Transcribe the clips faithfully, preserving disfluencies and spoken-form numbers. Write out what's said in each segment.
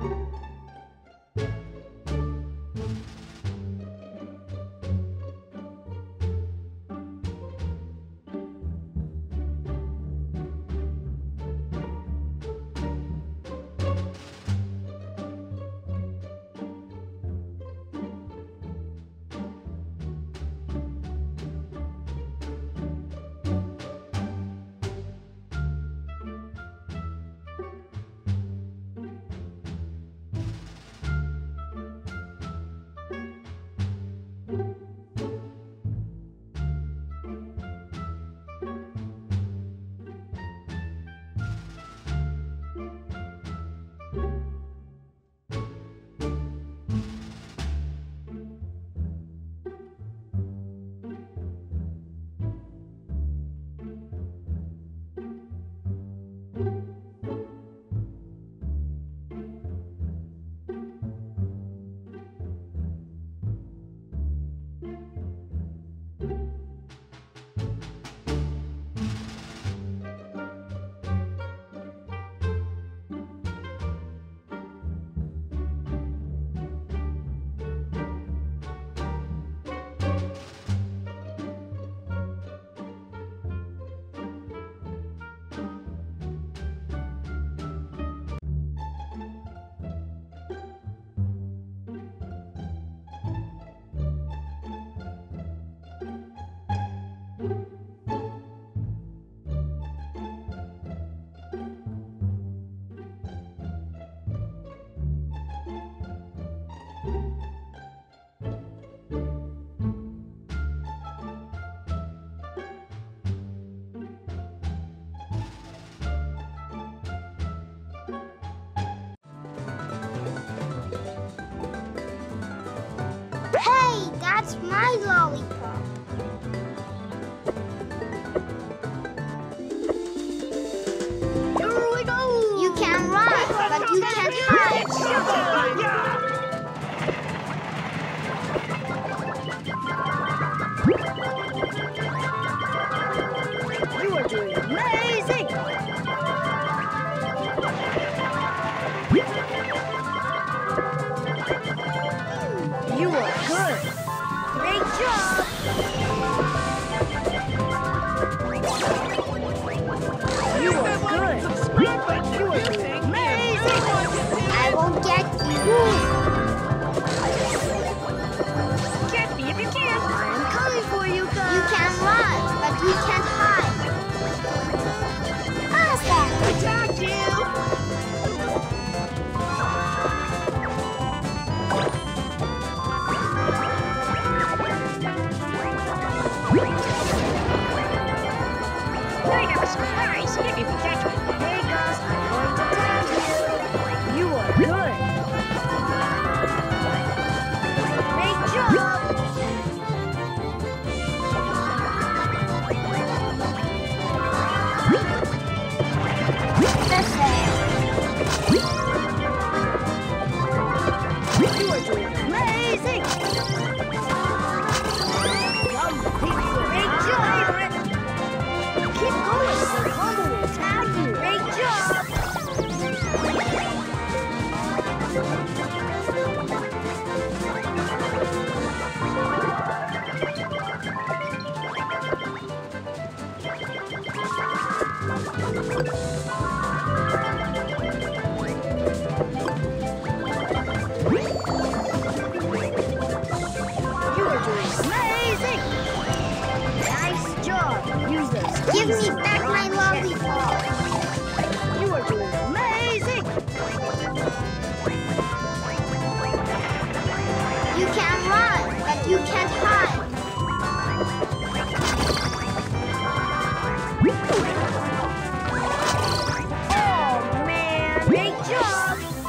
That's my lollipop. Here we go! You can run, but you can't hide. You are doing amazing! You are good! Great job! You are good! You are doing amazing! I won't get you. Catch me if you can! I'm coming for you guys! You can run, but you can't hide. Awesome! I got you! I have a surprise if you can catch me. Hey, Gus, I'm going to tag you. You are good. Great job. You are doing amazing. Great job. Keep going, the Roma will tag you. Great job! You are doing amazing! Nice job! Use those. Give me back my lollipop. You are doing amazing! You can run, but you can't hide. Oh man! Great job!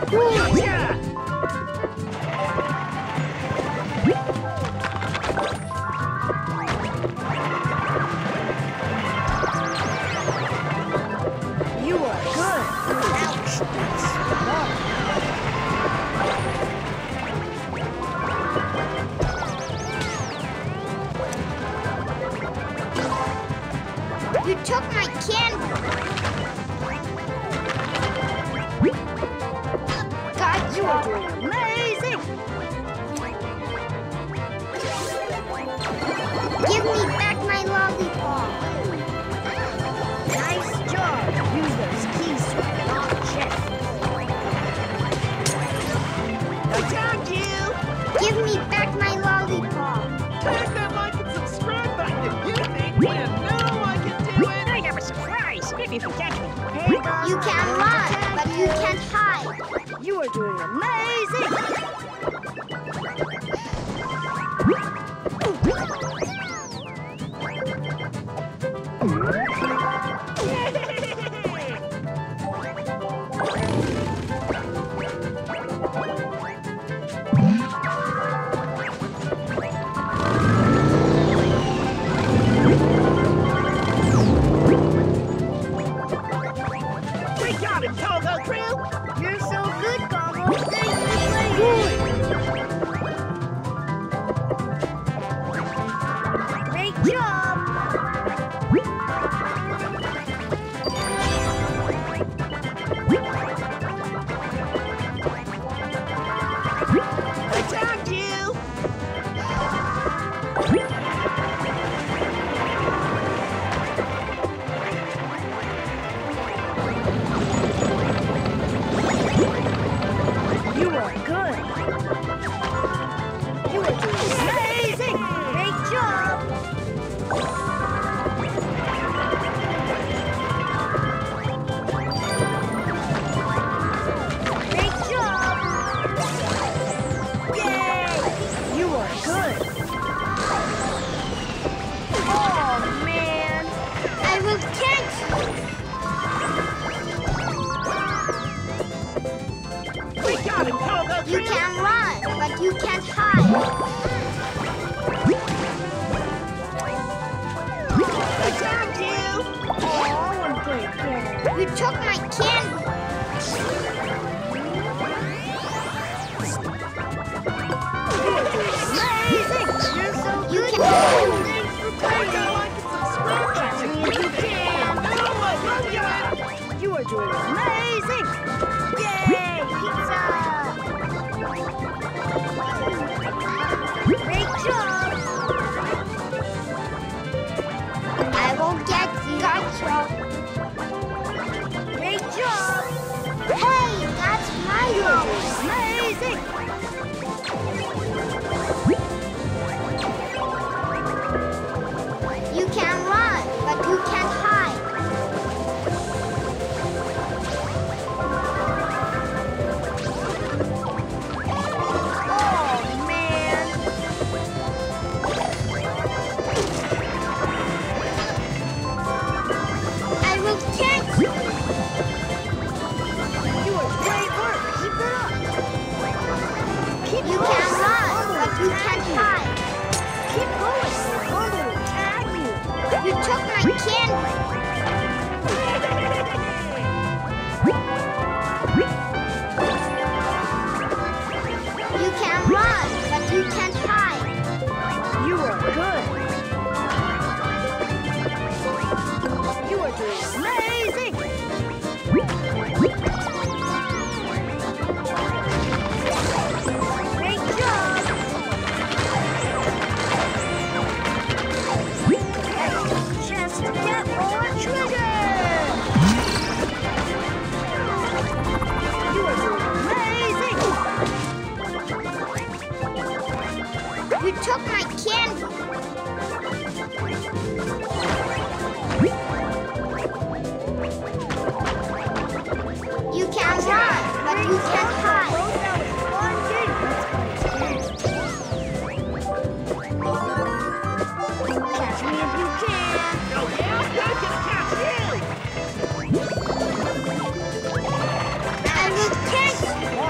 Gotcha! You are good. Ouch, that's wrong. You took my candy. God, you are doing amazing. Give me back my lollipop. Nice job. Use those keys to unlock chest. I found you. Give me back my lollipop. Click that like and subscribe button if you think you know I can do it. I have a surprise if you can catch me. Hey, boss. You can run, but you can't hide. You are doing amazing. We got him, Combo Crew! You're so good, Combo. Thank you for playing. Great job. I found you! You are good. You are doing amazing. Great job. Great job. Yay! You are good. Oh, man. I will catch you. We got him, Combo Crew! You can run, but you can't hide. I found you! Oh, one great game. You took my candy. Amazing! You're so You good. can Thanks for Click that playing. like and subscribe Catch button me if if you you can. know I love you! You are doing amazing! Yay! Pizza! Great job! I won't get you. Gotcha. Great job! Hey, that's my You are lollipop. doing amazing! You can run, but you can't hide. Oh, man! I will catch you. You are great work! Keep it up! Keep You going! can run, Combo but you will can't tag hide. Keep going! Combo will tag you! You took my candy. You can run, but you can't hide. You are good. You are doing amazing. Great job. Just get more treasure. You are doing amazing. You took my candy. You can run, but you can't hide. That was a fun game. Catch me if you can. Oh yeah? I'm gonna catch you! I will catch you. Oh,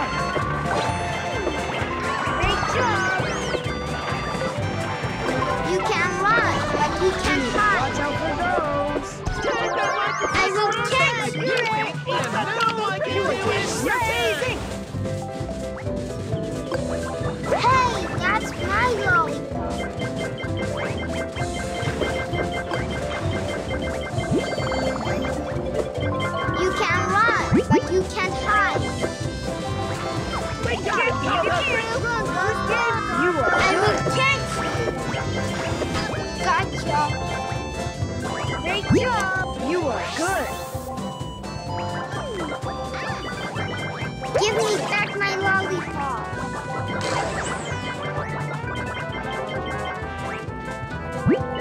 lollipop.